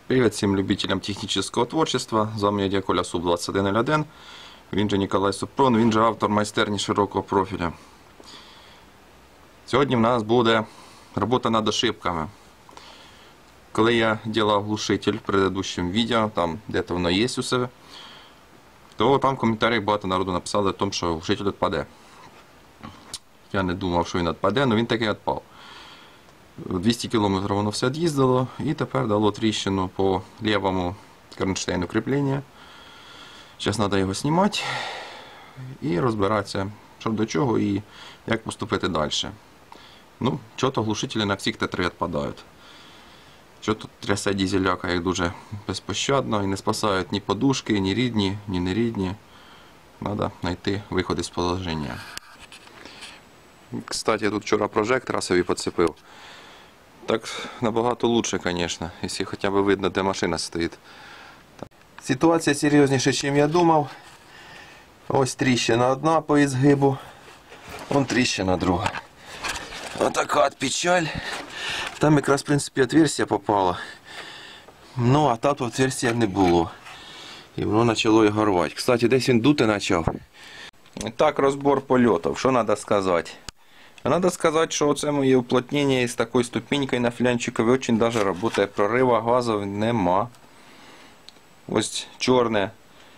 Привет всем любителям технического творчества. З вами я Дяколя Суб 2101. Він же Ніколай Супрун, він же автор майстерні широкого профіля. Сьогодні в нас буде робота над ошибками. Коли я делав глушитель в предыдущем відео, там де-то воно є у себе, то там в коментарях багато народу написали о тому, що глушитель відпаде. Я не думав, що він відпаде, але він таки відпав. 200 км воно все від'їздило і тепер дало тріщину по лівому кронштейну кріплення. Зараз треба його знімати і розбиратися, що до чого і як поступити далі. Ну, чого-то глушителі на всіх Т3 відпадають. Що-то трясе дізеляка їх дуже безпощадно і не спасають ні подушки, ні рідні, ні нерідні. Треба знайти виходи з положення. Кстати, я тут вчора прожектора собі підцепив. Так набагато лучше, звісно, якщо хоча б видно, де машина стоїть. Ситуація серйозніша, ніж я думав. Ось тріщина одна по ізгибу, вон тріщина друга. Отака от печаль. Там якраз, в принципі, отверстие попало. Ну, а тут отверстия не було. І воно почало його рвати. Кстати, десь він дути почав. І так, розбор польотів. Що треба сказати? Надо сказать, что це моє уплотнення з такою ступенькою на флянчикові дуже даже працює. Прорива газів нема. Ось чорне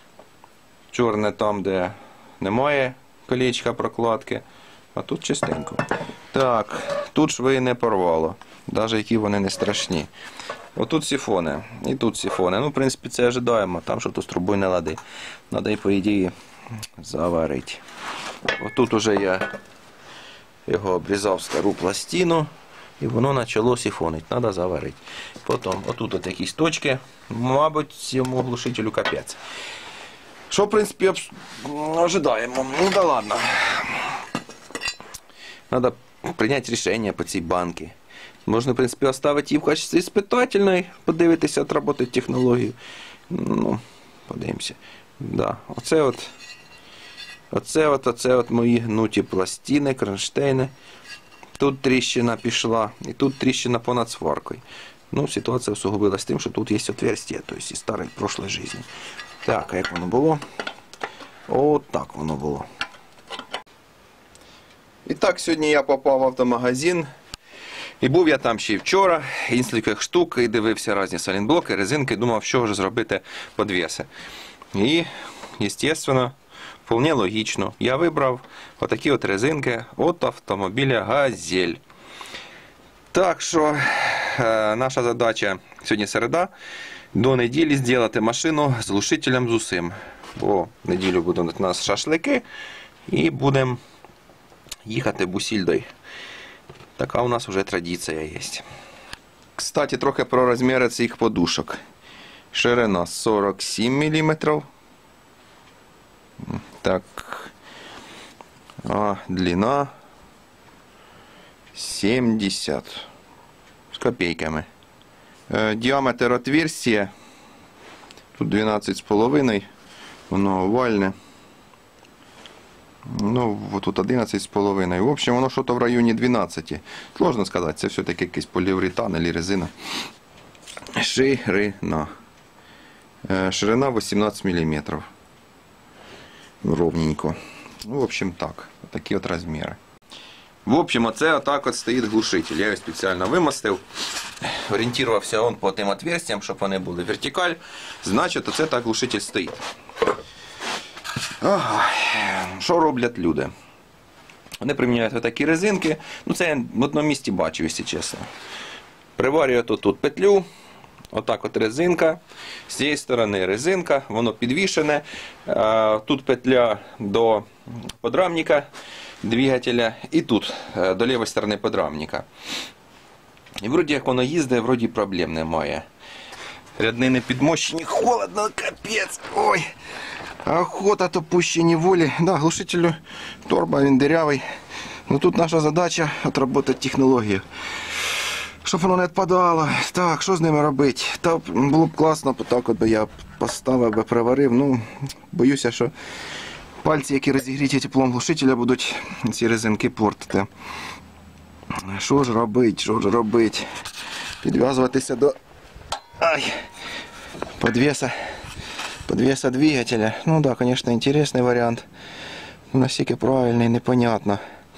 там, де немає колечка прокладки, а тут чистенько. Так, тут шви не порвало, навіть які вони не страшні. Отут сифони, і тут сифони. Ну, в принципі, це ожидаємо, там що-то з трубою не лади. Треба і, по ідеї, заварити. Отут уже я його обрізав стару пластину, і воно почало сифонити. Треба заварити. Потім, отут от якісь точки, мабуть, цьому глушителю капець. Що, в принципі, ожидаємо. Ну да ладно. Треба прийняти рішення по цій банці. Можна, в принципі, оставити її в качестві іспитательної, подивитися, отработати технологію. Ну, подивимося. Да. Оце от мої гнуті пластини, кронштейни. Тут тріщина пішла, і тут тріщина понад сваркою. Ну, ситуація усугубилась тим, що тут є отверстие, тобто із старої прошлої житті. Так, а як воно було? От так воно було. І так, сьогодні я попав в автомагазин. І був я там ще й вчора, і кілька штук, і дивився різні салінблоки, резинки, думав, що ж зробити підвіси. І, звісно, вполне логічно. Я вибрав отакі от резинки від автомобіля «Газель». Так що, наша задача сьогодні середа, до неділі зробити машину з глушителем з усім. Бо в неділю будуть у нас шашлики і будемо їхати бусільдою. Така у нас вже традиція є. Кстати, трохи про розміри цих подушок. Ширина 47 мм. Так, а длина 70 с копейками. Діаметр отверстия тут 12,5, воно овальне. Ну, вот тут 11,5. В общем, воно що-то в районі 12. Сложно сказати, це все-таки якийсь поліуретан або резина. Ширина. Ширина 18 мм. Ровненько. Ну, в общем, так. Такі от розміри. В общем, оце отак от стоїть глушитель. Я його спеціально вимостив. Орієнтувався он по тим отверстиям, щоб вони були вертикаль. Значить, оце так глушитель стоїть. Ага. Що роблять люди? Вони приміняють отакі резинки. Ну, це я в одному місці бачив, якщо чесно. Приварюють тут петлю. Отак от резинка, з цієї сторони резинка, воно підвішене, тут петля до подрамника двигателя і тут до лівої сторони подрамника. І вроді як воно їздить, вроді проблем немає. Ряднини підмощені, холодно, капець, ой, охота то пуще неволі. Да, глушителю торба, він дирявий, но тут наша задача отработати технологію. Щоб воно не відпадало. Так, що з ними робити? Та було б класно, так от би я поставив, би приварив. Ну, боюся, що пальці, які розігріті теплом глушителя, будуть ці резинки портити. Що ж робити? Підв'язуватися до Ай, подвеса двигателя. Ну да, конечно, интересный вариант. Наскільки правильний, непонятно.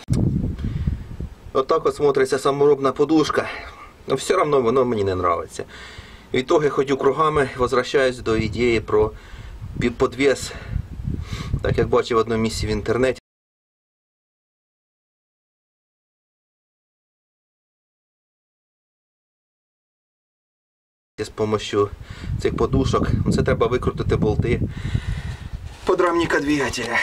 Вот так вот смотрится саморобна подушка. Но все равно воно мені не нравится. В итоге ходю кругами, возвращаюсь до ідеї про подвес. Так як бачив в одному місці в інтернеті. З допомогою цих подушок. Це треба викрутити болти подрамника двигателя.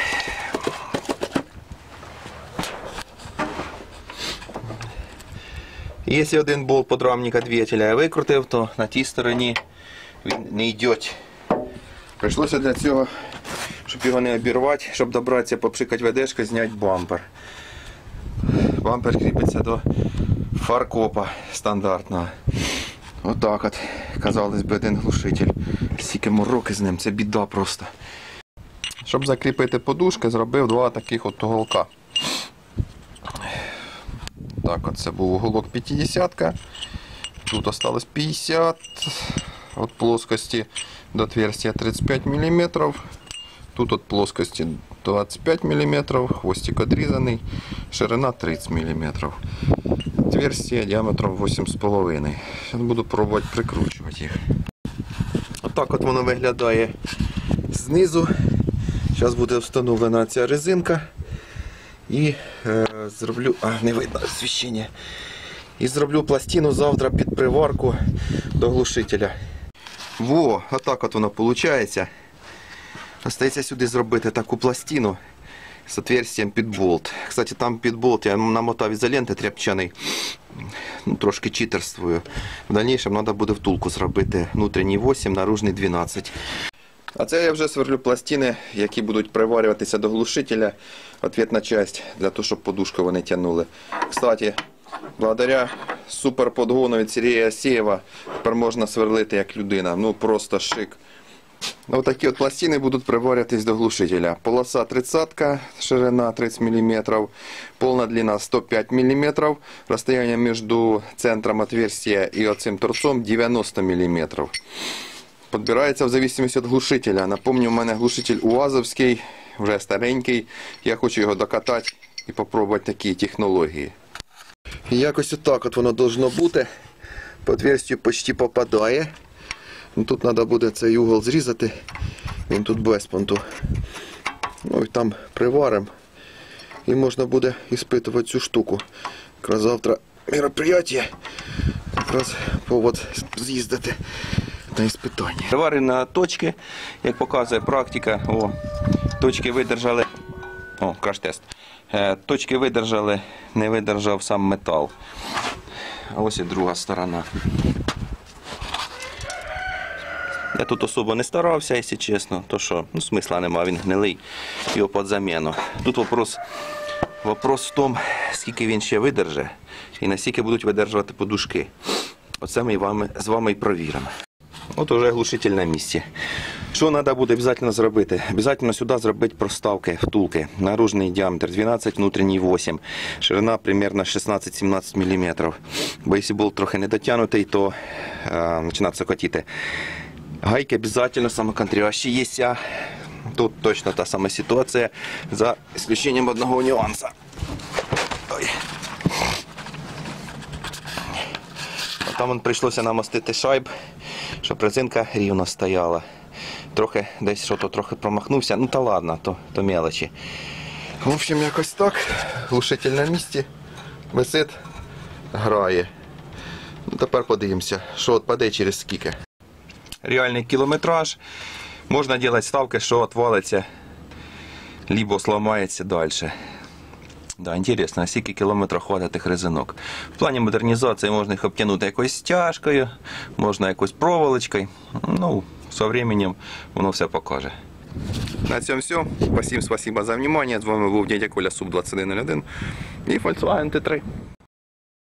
Якщо один болт подрамника двигателя я викрутив, то на тій стороні він не йде. Прийшлося для цього, щоб його не обірвати, щоб добратися, попшикати ведешки, зняти бампер. Бампер кріпиться до фаркопа стандартного. Отак от, казалось би, один глушитель. Скільки мороки з ним, це біда просто. Щоб закріпити подушки, зробив два таких от уголка. Так, от це був уголок 50-ка. Тут осталось 50. От плоскості до отверстия 35 мм. Тут от плоскості 25 мм. Хвостик отрізаний. Ширина 30 мм. Отверстие діаметром 8,5. Зараз буду пробувати прикручувати їх. Отак от воно виглядає знизу. Зараз буде встановлена ця резинка. І зроблю... не видно освіщення. І зроблю пластину завтра під приварку до глушителя. Во, отак от воно виходить. Остається сюди зробити таку пластину з отверстием під болт. Кстати, там під болт я намотав ізоленти тряпчаний. Ну, трошки читерствую. В дальнейшем треба буде втулку зробити. Внутрішній 8, наружний 12. А це я вже сверлю пластини, які будуть приварюватися до глушителя. Ответна часть, для того, щоб подушку вони тягнули. Кстати, благодаря суперподгону від Сергія Асєєва тепер можна сверлити як людина. Ну просто шик. Ось такі от пластини будуть приварюватись до глушителя. Полоса 30, ширина 30 мм, повна длина 105 мм, розстояние між центром отверстия і оцим торцом 90 мм. Підбирається в зависимості від глушителя. Напомню, у мене глушитель УАЗовський, вже старенький. Я хочу його докатати і спробувати такі технології. І якось отак от воно должно бути. По отверстию почти попадає. Тут треба буде цей угол зрізати. Він тут без понту. Ну і там приваримо. І можна буде іспитувати цю штуку. Якраз завтра мероприятие. Якраз повод з'їздити на іспитання. Приварені на точки, як показує практика. О, точки видержали. О, краш-тест. Точки видержали, не видержав сам метал. А ось і друга сторона. Я тут особо не старався, якщо чесно, то що, ну, смисла нема, він гнилий, його під заміну. Тут вопрос в тому, скільки він ще видержить і наскільки будуть видержувати подушки. Оце ми з вами і провіримо. От уже глушитель на місці. Що треба буде обов'язково зробити? Обов'язково сюди зробити проставки, втулки. Наружний діаметр 12, внутрішній 8. Ширина приблизно 16-17 мм. Бо якщо болт трохи не дотягнутий, то починає цокотіти. Гайки обязательно самоконтрящие есть. Тут точно та сама ситуация, за исключением одного нюанса. Ой. Там прийшлося намостити шайб, щоб резинка рівно стояла. Трохи десь що-то трохи промахнувся, ну та ладно, то мелочі. В общем, якось так. Глушитель на місці, висить, грає. Ну, тепер подивимося, що відпаде через скільки. Реальний кілометраж. Можна робити ставки, що відвалиться, либо зламається далі. Да, інтересно, скільки кілометрів хватить тих резинок. В плані модернізації можна їх обтягнути якоюсь стяжкою, можна якоюсь проволочкою. Ну, з часом воно все покаже. На цьому все. Всім спасибо за внимание. З вами був дядя Коля, Суб 2101 і Volkswagen T3.